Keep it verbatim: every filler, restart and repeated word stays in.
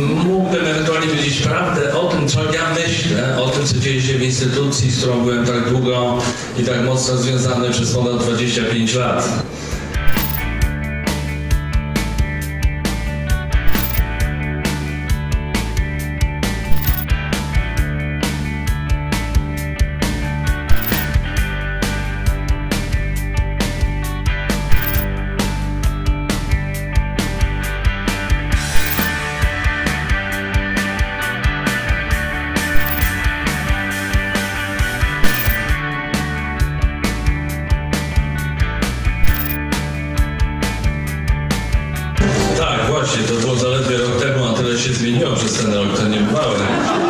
mógłbym ewentualnie powiedzieć prawdę o tym, co ja myślę, o tym, co dzieje się w instytucji, z którą byłem tak długo i tak mocno związany przez ponad dwadzieścia pięć lat. To było zaledwie rok temu, a tyle się zmieniło przez ten rok, to nie bałem.